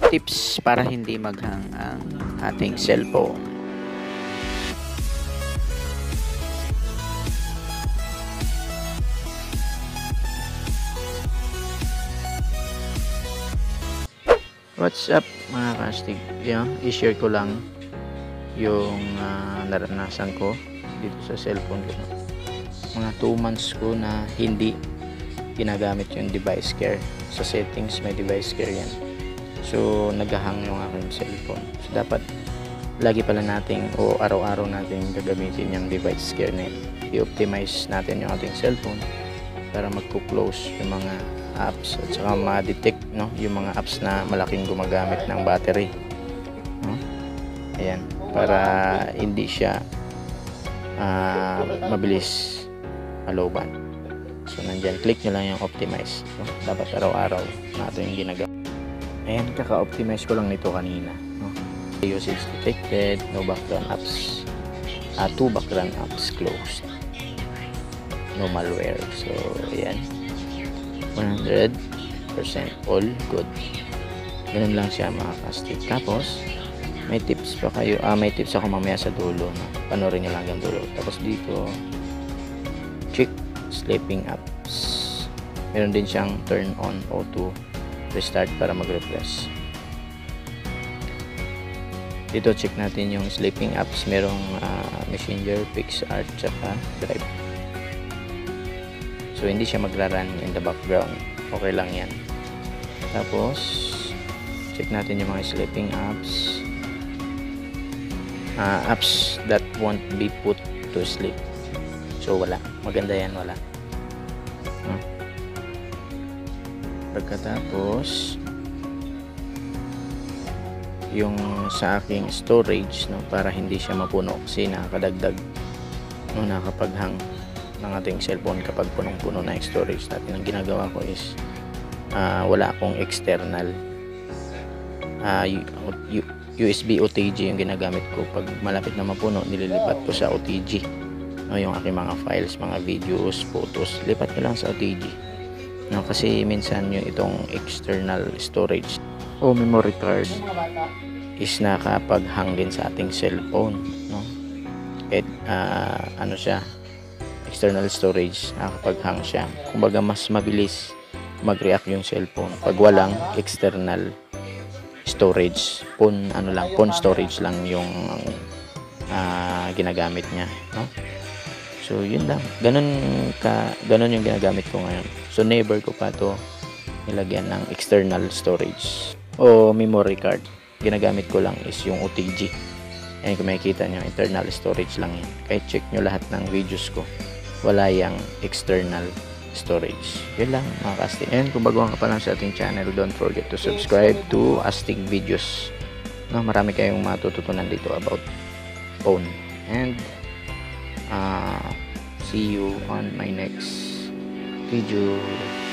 tips para hindi maghang ang ating cellphone. What's up mga kastig? I-share ko lang yung naranasan ko dito sa cellphone ko. Mga 2 months ko na hindi ginagamit yung device care. Sa settings may device care yan. So naghahang yung aking cellphone. So dapat lagi pala nating o araw-araw nating gagamitin yung device care na yun. I-optimize natin yung ating cellphone para magko-close yung mga apps at saka ma-detect yung mga apps na malaking gumagamit ng battery. Ayan, para hindi siya mabilis malobat. So nandyan, click nyo lang yung optimize. Dapat araw-araw natin yung ginagawa. Ayan, kaka-optimize ko lang nito kanina. Usage detected, no background apps, 2 background apps closed, no malware. So ayan, 100% all good. Ganun lang siya mga kastig. Tapos may tips pa kayo, may tips ako mamaya sa dulo, panoorin nyo lang hanggang dulo. Tapos dito check sleeping apps, meron din siyang turn on auto restart para mag-refresh. Dito check natin yung sleeping apps, merong Messenger, PixArt, tsaka Drive. So hindi siya magra-run in the background, okay lang yan. Tapos check natin yung mga sleeping apps, apps that won't be put to sleep. So wala, maganda yan, wala. Pagkatapos yung sa aking storage, para hindi siya mapuno, kasi nakakadagdag, nakapaghang ng ating cellphone kapag punong-puno na yung storage natin. Ang ginagawa ko is wala akong external USB OTG yung ginagamit ko. Pag malapit na mapuno, nililipat ko sa OTG yung aking mga files, mga videos, photos, lipat ko lang sa OTG kasi minsan yung itong external storage o memory card is nakapaghang din sa ating cellphone, siya, external storage, nakapaghang siya. Kumbaga mas mabilis mag-react yung cellphone pag walang external storage. Phone storage lang yung ginagamit niya, So yun lang, ganun yung ginagamit ko ngayon. So never ko pa to nilagyan ng external storage o memory card. Ginagamit ko lang is yung OTG. Ayan, kung makikita nyo, internal storage lang yan. Kahit check nyo lahat ng videos ko, wala yung external storage. Yun lang mga kastig. And kung baguhan ka pa lang sa ating channel, don't forget to subscribe to Astig Videos. Marami kayong matututunan dito about phone. And see you on my next video.